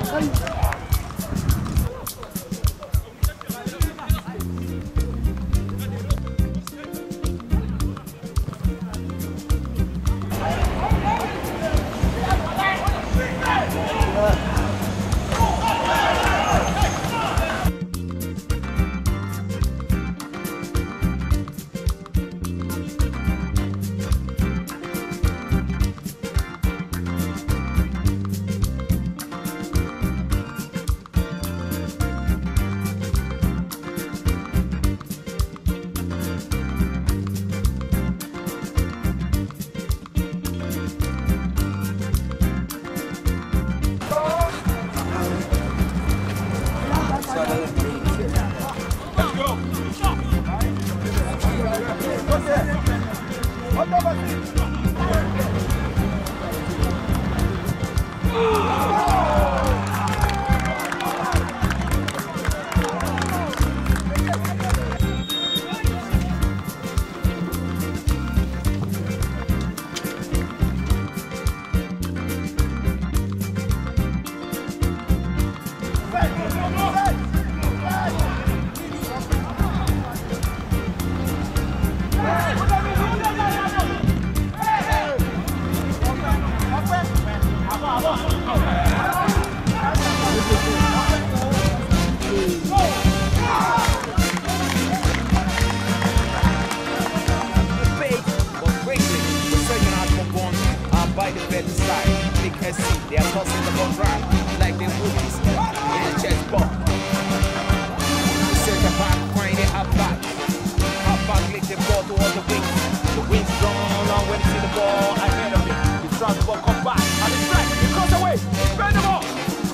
They are tossing the ball right like the movies in the chessboard. The center back find it half back. Half back lick the ball towards the wings. The wings drawn on when you see the ball ahead of it. You try the ball, come back, and it's right. It goes away. Spend the ball.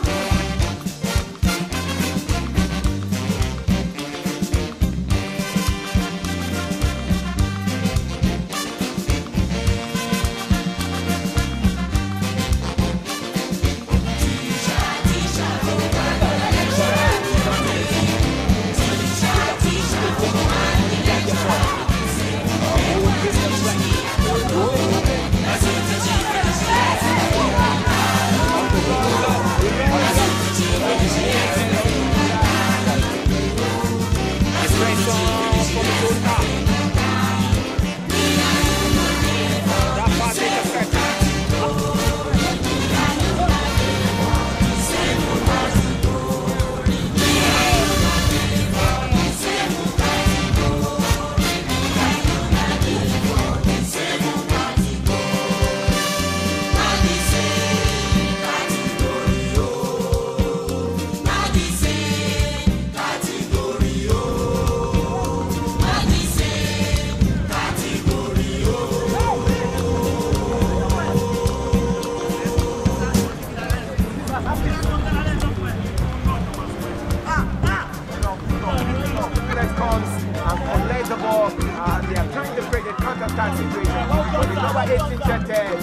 They are trying to create a counter-attack situation, but the number 18 Chete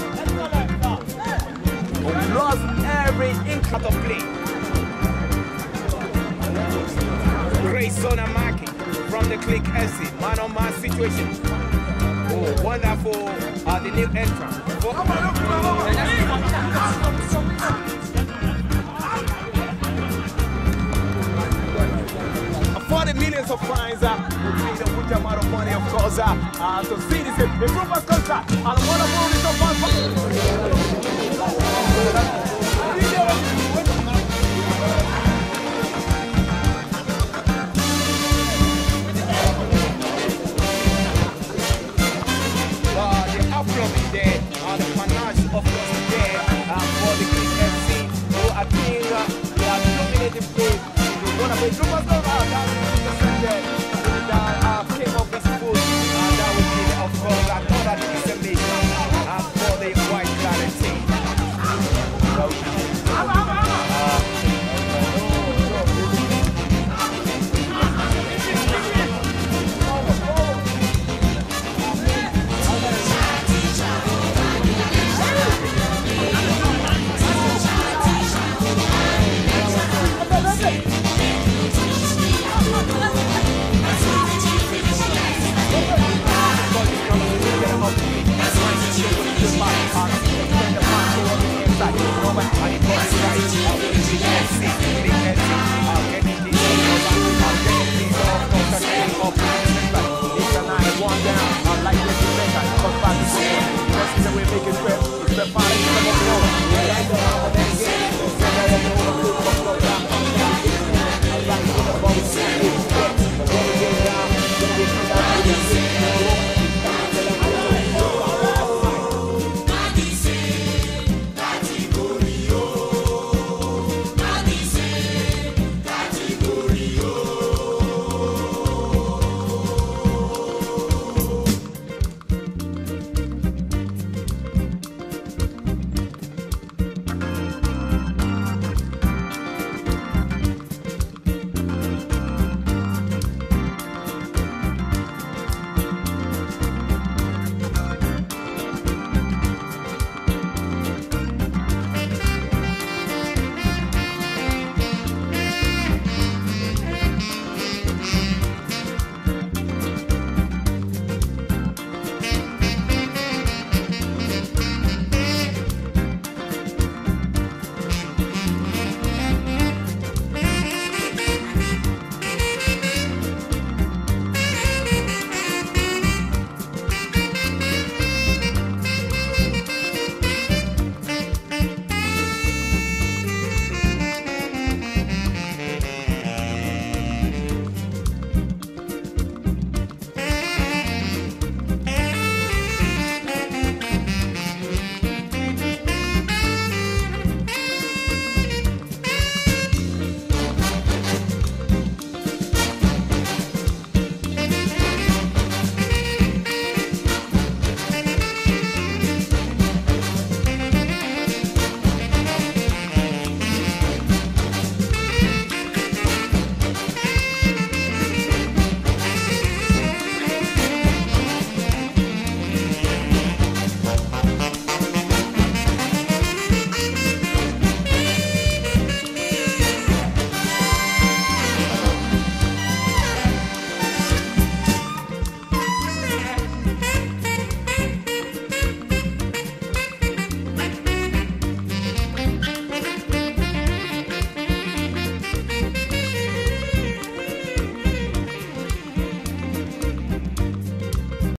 lost every inch of play. Grayson Amaki from the Click SC, man-on-man situation. Oh, wonderful, the new entrant. 40 millions of fines will pay the huge amount of money, of course, to see this improvement contract. And one of them is a fun. The uproar is there, the panache of course is there for the Click FC, who I think they are dominating play. One of the